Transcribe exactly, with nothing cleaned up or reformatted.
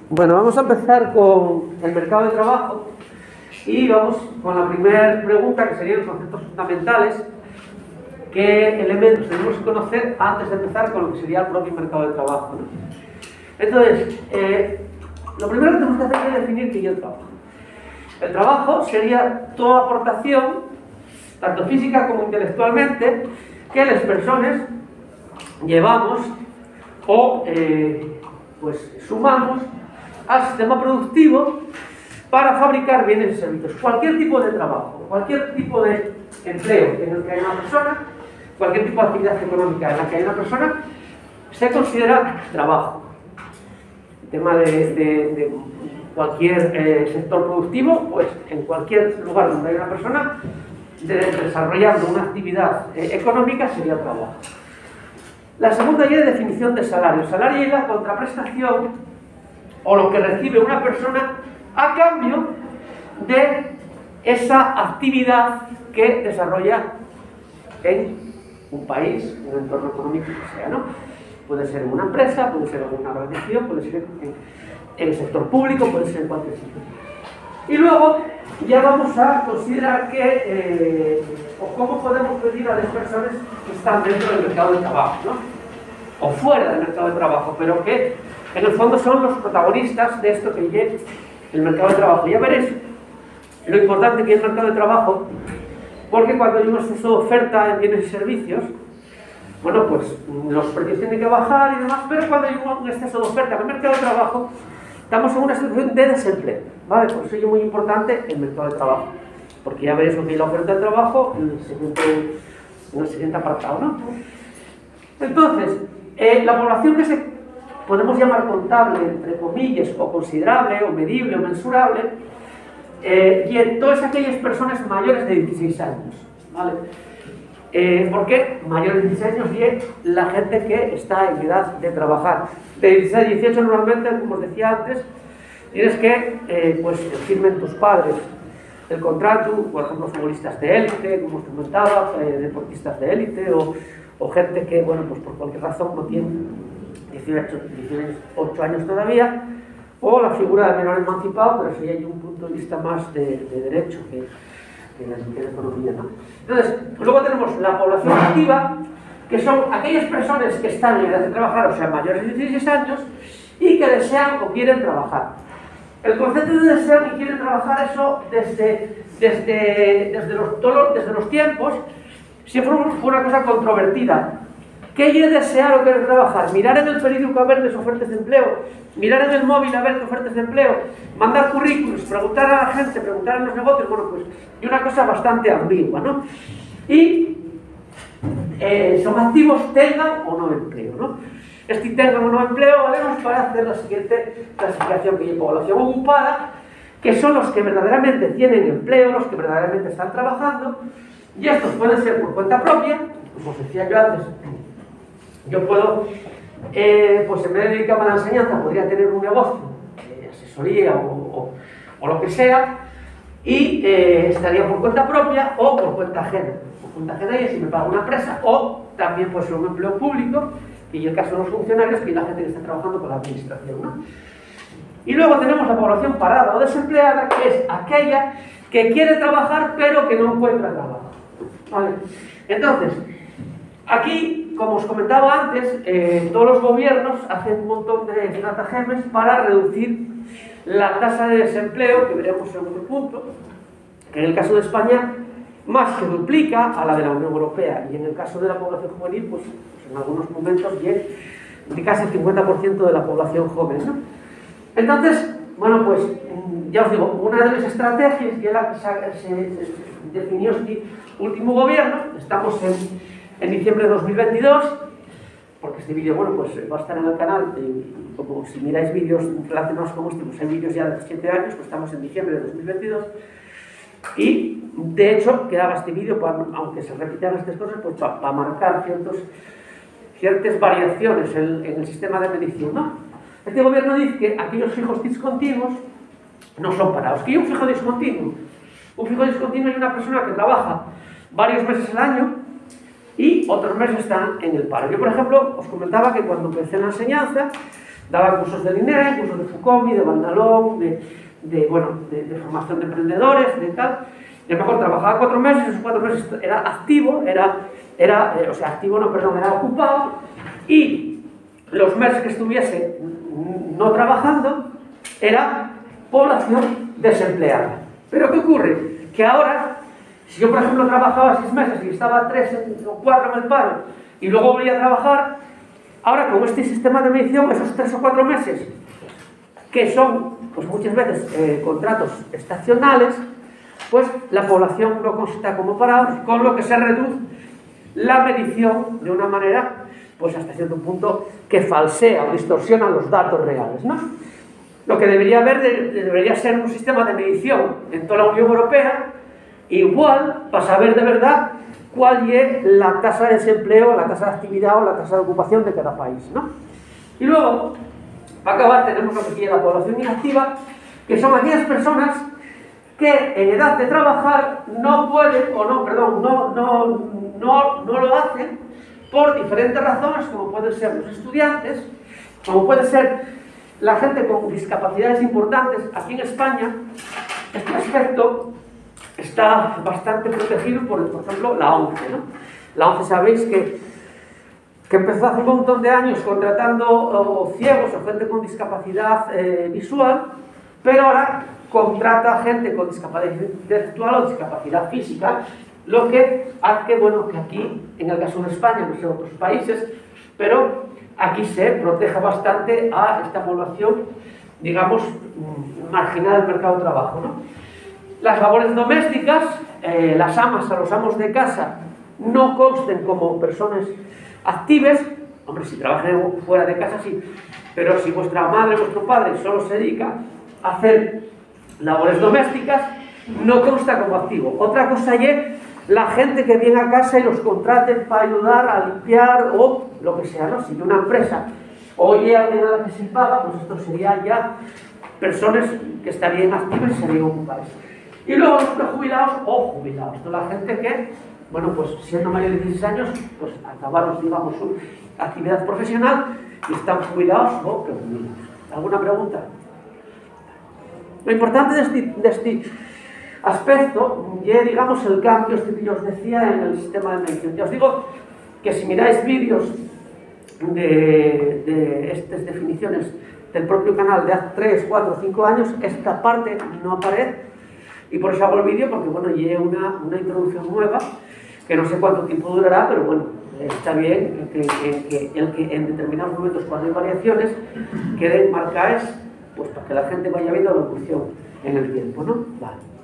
Bueno, vamos a empezar con el mercado de trabajo y vamos con la primera pregunta, que serían los conceptos fundamentales. ¿Qué elementos tenemos que conocer antes de empezar con lo que sería el propio mercado de trabajo, ¿no? Entonces, eh, lo primero que tenemos que hacer es definir qué es el trabajo. El trabajo sería toda aportación, tanto física como intelectualmente, que las personas llevamos o eh, pues sumamos al sistema productivo para fabricar bienes y servicios. Cualquier tipo de trabajo, cualquier tipo de empleo en el que haya una persona, cualquier tipo de actividad económica en la que haya una persona, se considera trabajo. El tema de, de, de cualquier eh, sector productivo, pues en cualquier lugar donde haya una persona de, desarrollando una actividad eh, económica sería trabajo. La segunda ya es definición de salario. El salario es la contraprestación o lo que recibe una persona a cambio de esa actividad que desarrolla en un país, un entorno económico que sea, ¿no? Puede ser en una empresa, puede ser en una organización, puede ser en, en el sector público, puede ser en cualquier sitio. Y luego ya vamos a considerar que, eh, o cómo podemos pedir a las personas que están dentro del mercado de trabajo, ¿no? O fuera del mercado de trabajo, pero que en el fondo son los protagonistas de esto que es el mercado de trabajo. Ya veréis lo importante que es el mercado de trabajo, porque cuando hay un exceso de oferta en bienes y servicios, bueno, pues los precios tienen que bajar y demás, pero cuando hay un exceso de oferta en el mercado de trabajo, estamos en una situación de desempleo, ¿vale? Por eso es muy importante el mercado de trabajo, porque ya veréis lo que es la oferta de trabajo en el siguiente, en el siguiente apartado, ¿no? Entonces, eh, la población que se podemos llamar contable, entre comillas, o considerable, o medible, o mensurable, eh, y en todas aquellas personas mayores de dieciséis años, ¿vale? Eh, ¿Por qué? Mayores de dieciséis años y es la gente que está en edad de trabajar. De dieciséis a dieciocho normalmente, como os decía antes, tienes que, eh, pues, firmen tus padres el contrato, por ejemplo, futbolistas de élite, como os comentaba, eh, deportistas de élite, o, o gente que, bueno, pues por cualquier razón no tiene dieciocho, dieciocho años todavía, o la figura de menor emancipado, pero sí hay un punto de vista más de, de derecho que, que la, que la economía, ¿no? Entonces, luego tenemos la población activa, que son aquellas personas que están en edad de trabajar, o sea, mayores de dieciséis años, y que desean o quieren trabajar. El concepto de desean y quieren trabajar, eso desde, desde, desde, los, todos, desde los tiempos, siempre fue una cosa controvertida. ¿Qué es desear o querer trabajar? Mirar en el periódico a ver las ofertas de empleo, mirar en el móvil a ver qué ofertas de empleo, mandar currículos, preguntar a la gente, preguntar en los negocios, bueno, pues, y una cosa bastante ambigua, ¿no? Y eh, son activos, tengan o no empleo, ¿no? Este tengan o no empleo, haremos para hacer la siguiente clasificación, que es población ocupada, que son los que verdaderamente tienen empleo, los que verdaderamente están trabajando, y estos pueden ser por cuenta propia, como os decía yo antes. Yo puedo, eh, pues en vez de dedicarme a la enseñanza, podría tener un negocio, eh, asesoría o, o, o lo que sea, y eh, estaría por cuenta propia o por cuenta ajena. Por cuenta ajena y si me paga una empresa, o también puede ser un empleo público, y en el caso de los funcionarios, que es la gente que está trabajando con la administración, ¿no? Y luego tenemos la población parada o desempleada, que es aquella que quiere trabajar pero que no encuentra trabajo, ¿vale? Entonces, aquí, como os comentaba antes, eh, todos los gobiernos hacen un montón de estratagemas para reducir la tasa de desempleo, que veremos en otro punto, que en el caso de España más que duplica a la de la Unión Europea, y en el caso de la población juvenil, pues, pues en algunos momentos llega de casi el cincuenta por ciento de la población joven, ¿no? Entonces, bueno, pues ya os digo, una de las estrategias que la que se, se, se definió este último gobierno, estamos en en diciembre de dos mil veintidós, porque este vídeo, bueno, pues va a estar en el canal, y como si miráis vídeos relacionados con este, pues hay vídeos ya de siete años, pues estamos en diciembre de dos mil veintidós, y de hecho quedaba este vídeo, aunque se repitan estas cosas, pues para pa marcar ciertos, ciertas variaciones en, en el sistema de medición, ¿no? Este gobierno dice que aquellos fijos discontinuos no son parados. ¿Qué es un fijo discontinuo? Un fijo discontinuo es una persona que trabaja varios meses al año y otros meses están en el paro. Yo, por ejemplo, os comentaba que cuando empecé la enseñanza, Daba cursos de Linné, cursos de Fucomi, de Vandalón, de, de, bueno, de, de formación de emprendedores, de tal. Y a lo mejor trabajaba cuatro meses, esos cuatro meses era activo, era, era eh, o sea, activo no, perdón, era ocupado, y los meses que estuviese no trabajando era población desempleada. Pero ¿qué ocurre? Que ahora, si yo por ejemplo trabajaba seis meses y estaba tres o cuatro en el paro y luego volvía a trabajar, ahora con este sistema de medición, esos tres o cuatro meses, que son pues muchas veces eh, contratos estacionales, pues la población no consta como parados, con lo que se reduce la medición de una manera, pues hasta cierto punto, que falsea o distorsiona los datos reales, ¿no? Lo que debería haber, de, debería ser un sistema de medición en toda la Unión Europea, igual, para saber de verdad cuál es la tasa de desempleo, la tasa de actividad o la tasa de ocupación de cada país, ¿no? Y luego, para acabar, tenemos lo que quiere la población inactiva, que son aquellas personas que en edad de trabajar no pueden, o no, perdón, no, no, no, no lo hacen por diferentes razones, como pueden ser los estudiantes, como puede ser la gente con discapacidades importantes. Aquí en España, este aspecto está bastante protegido por, por ejemplo, la ONCE, ¿no? La ONCE, sabéis que, que empezó hace un montón de años contratando oh, ciegos o gente con discapacidad eh, visual, pero ahora contrata gente con discapacidad intelectual o discapacidad física, lo que hace que, bueno, que aquí, en el caso de España, no sé en otros países, pero aquí se proteja bastante a esta población, digamos, marginal del mercado de trabajo, ¿no? Las labores domésticas, eh, las amas a los amos de casa no consten como personas activas. Hombre, si trabajan fuera de casa sí, pero si vuestra madre, vuestro padre solo se dedica a hacer labores domésticas, no consta como activo. Otra cosa es la gente que viene a casa y los contraten para ayudar a limpiar o lo que sea, ¿no? Si una empresa oye a que se paga, pues esto sería ya personas que estarían activas y serían ocupadas. Y luego los jubilados o jubilados, toda la gente que, bueno, pues siendo mayor de dieciséis años, pues acabaron, digamos, su actividad profesional y están jubilados o prejubilados. ¿Alguna pregunta? Lo importante de este, de este aspecto es, digamos, el cambio este que yo os decía en el sistema de medición. Ya os digo que si miráis vídeos de, de estas definiciones del propio canal de hace tres, cuatro, cinco años, esta parte no aparece. Y por eso hago el vídeo, porque bueno, lleve una, una introducción nueva, que no sé cuánto tiempo durará, pero bueno, está bien que, que, que, el que en determinados momentos, cuando hay variaciones, queden marcadas, pues para que la gente vaya viendo la evolución en el tiempo, ¿no? Vale.